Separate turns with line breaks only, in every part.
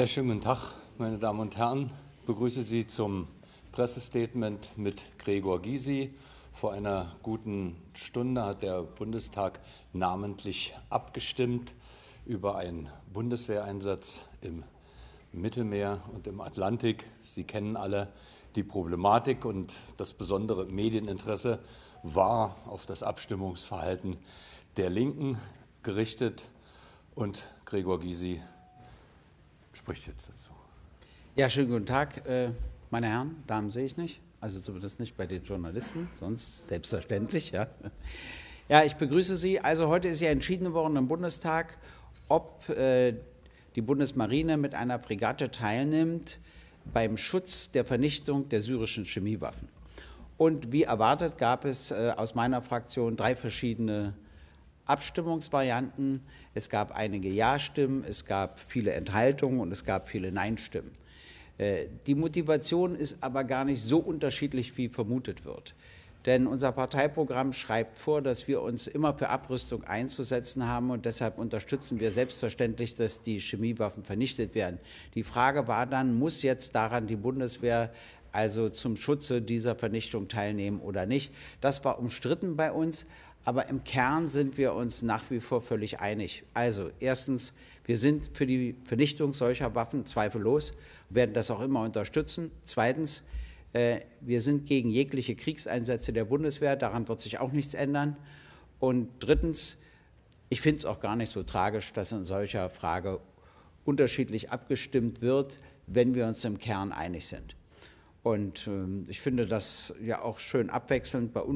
Ja, schönen guten Tag, meine Damen und Herren. Ich begrüße Sie zum Pressestatement mit Gregor Gysi. Vor einer guten Stunde hat der Bundestag namentlich abgestimmt über einen Bundeswehreinsatz im Mittelmeer und im Atlantik. Sie kennen alle die Problematik, und das besondere Medieninteresse war auf das Abstimmungsverhalten der Linken gerichtet. Und Gregor Gysi spricht jetzt dazu.
Ja, schönen guten Tag, meine Herren. Damen sehe ich nicht, also zumindest nicht bei den Journalisten, sonst selbstverständlich. Ja, ja, ich begrüße Sie. Also heute ist ja entschieden worden im Bundestag, ob die Bundesmarine mit einer Fregatte teilnimmt beim Schutz der Vernichtung der syrischen Chemiewaffen. Und wie erwartet gab es aus meiner Fraktion 3 verschiedene Abstimmungsvarianten. Es gab einige Ja-Stimmen, es gab viele Enthaltungen und es gab viele Nein-Stimmen. Die Motivation ist aber gar nicht so unterschiedlich, wie vermutet wird. Denn unser Parteiprogramm schreibt vor, dass wir uns immer für Abrüstung einzusetzen haben, und deshalb unterstützen wir selbstverständlich, dass die Chemiewaffen vernichtet werden. Die Frage war dann, muss jetzt daran die Bundeswehr also zum Schutze dieser Vernichtung teilnehmen oder nicht? Das war umstritten bei uns. Aber im Kern sind wir uns nach wie vor völlig einig. Also erstens, wir sind für die Vernichtung solcher Waffen zweifellos, werden das auch immer unterstützen. Zweitens, wir sind gegen jegliche Kriegseinsätze der Bundeswehr, daran wird sich auch nichts ändern. Und drittens, ich finde es auch gar nicht so tragisch, dass in solcher Frage unterschiedlich abgestimmt wird, wenn wir uns im Kern einig sind. Und ich finde das ja auch schön abwechselnd. Bei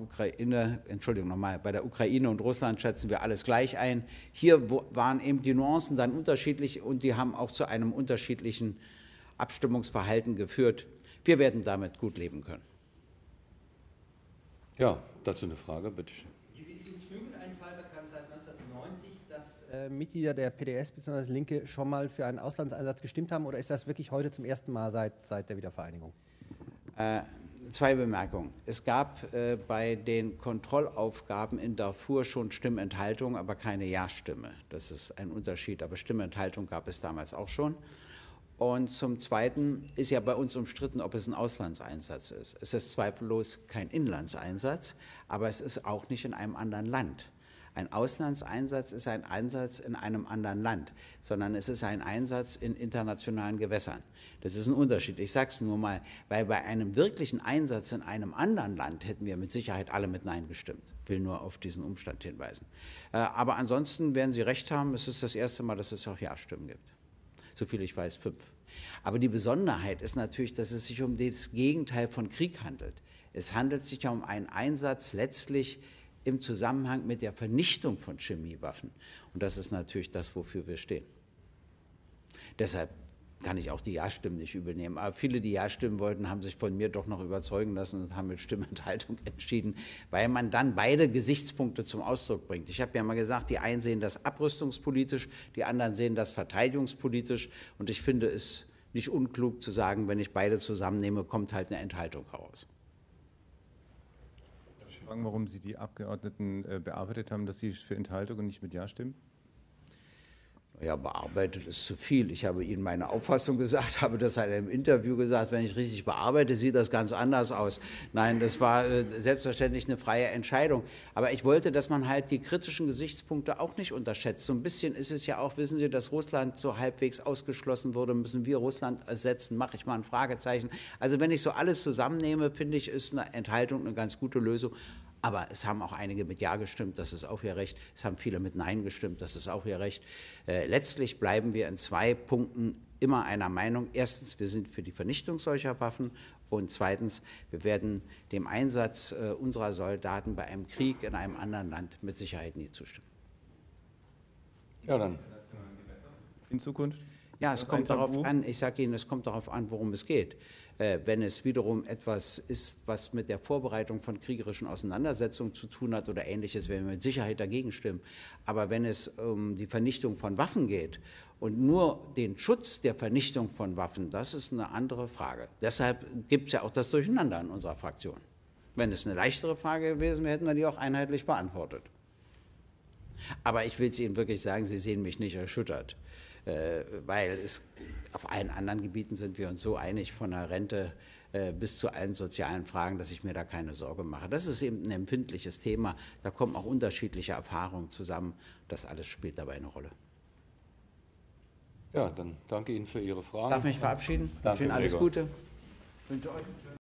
bei der Ukraine und Russland schätzen wir alles gleich ein. Hier waren eben die Nuancen dann unterschiedlich, und die haben auch zu einem unterschiedlichen Abstimmungsverhalten geführt. Wir werden damit gut leben können.
Ja, dazu eine Frage, bitteschön.
Ist Ihnen irgendein Fall bekannt seit 1990, dass Mitglieder der PDS bzw. Linke schon mal für einen Auslandseinsatz gestimmt haben, oder ist das wirklich heute zum ersten Mal seit der Wiedervereinigung?
2 Bemerkungen. Es gab bei den Kontrollaufgaben in Darfur schon Stimmenthaltung, aber keine Ja-Stimme. Das ist ein Unterschied, aber Stimmenthaltung gab es damals auch schon. Und zum Zweiten ist ja bei uns umstritten, ob es ein Auslandseinsatz ist. Es ist zweifellos kein Inlandseinsatz, aber es ist auch nicht in einem anderen Land. Ein Auslandseinsatz ist ein Einsatz in einem anderen Land, sondern es ist ein Einsatz in internationalen Gewässern. Das ist ein Unterschied. Ich sage es nur mal, weil bei einem wirklichen Einsatz in einem anderen Land hätten wir mit Sicherheit alle mit Nein gestimmt. Ich will nur auf diesen Umstand hinweisen. Aber ansonsten werden Sie recht haben, es ist das erste Mal, dass es auch Ja-Stimmen gibt. Soviel ich weiß, 5. Aber die Besonderheit ist natürlich, dass es sich um das Gegenteil von Krieg handelt. Es handelt sich ja um einen Einsatz letztlich im Zusammenhang mit der Vernichtung von Chemiewaffen. Und das ist natürlich das, wofür wir stehen. Deshalb kann ich auch die Ja-Stimmen nicht übel nehmen. Aber viele, die Ja stimmen wollten, haben sich von mir doch noch überzeugen lassen und haben mit Stimmenthaltung entschieden, weil man dann beide Gesichtspunkte zum Ausdruck bringt. Ich habe ja mal gesagt, die einen sehen das abrüstungspolitisch, die anderen sehen das verteidigungspolitisch. Und ich finde es nicht unklug zu sagen, wenn ich beide zusammennehme, kommt halt eine Enthaltung heraus.
Darf ich fragen, warum Sie die Abgeordneten bearbeitet haben, dass Sie für Enthaltung und nicht mit Ja stimmen?
Ja, bearbeitet ist zu viel. Ich habe Ihnen meine Auffassung gesagt, habe das in einem Interview gesagt, wenn ich richtig bearbeite, sieht das ganz anders aus. Nein, das war selbstverständlich eine freie Entscheidung. Aber ich wollte, dass man halt die kritischen Gesichtspunkte auch nicht unterschätzt. So ein bisschen ist es ja auch, wissen Sie, dass Russland so halbwegs ausgeschlossen wurde, müssen wir Russland ersetzen, mache ich mal ein Fragezeichen. Also wenn ich so alles zusammennehme, finde ich, ist eine Enthaltung eine ganz gute Lösung. Aber es haben auch einige mit Ja gestimmt, das ist auch Ihr Recht. Es haben viele mit Nein gestimmt, das ist auch Ihr Recht. Letztlich bleiben wir in 2 Punkten immer einer Meinung. Erstens, wir sind für die Vernichtung solcher Waffen. Und zweitens, wir werden dem Einsatz unserer Soldaten bei einem Krieg in einem anderen Land mit Sicherheit nie zustimmen.
Ja, dann.
In Zukunft?
Ja, es kommt darauf an, ich sage Ihnen, es kommt darauf an, worum es geht. Wenn es wiederum etwas ist, was mit der Vorbereitung von kriegerischen Auseinandersetzungen zu tun hat oder Ähnliches, werden wir mit Sicherheit dagegen stimmen. Aber wenn es um die Vernichtung von Waffen geht und nur den Schutz der Vernichtung von Waffen, das ist eine andere Frage. Deshalb gibt es ja auch das Durcheinander in unserer Fraktion. Wenn es eine leichtere Frage gewesen wäre, hätten wir die auch einheitlich beantwortet. Aber ich will es Ihnen wirklich sagen, Sie sehen mich nicht erschüttert, weil auf allen anderen Gebieten sind wir uns so einig, von der Rente bis zu allen sozialen Fragen, dass ich mir da keine Sorge mache. Das ist eben ein empfindliches Thema, da kommen auch unterschiedliche Erfahrungen zusammen. Das alles spielt dabei eine Rolle.
Ja, dann danke Ihnen für Ihre Fragen.
Ich darf mich verabschieden.
Danke,
Ihnen alles
Gregor.
Gute. Ich wünsche euch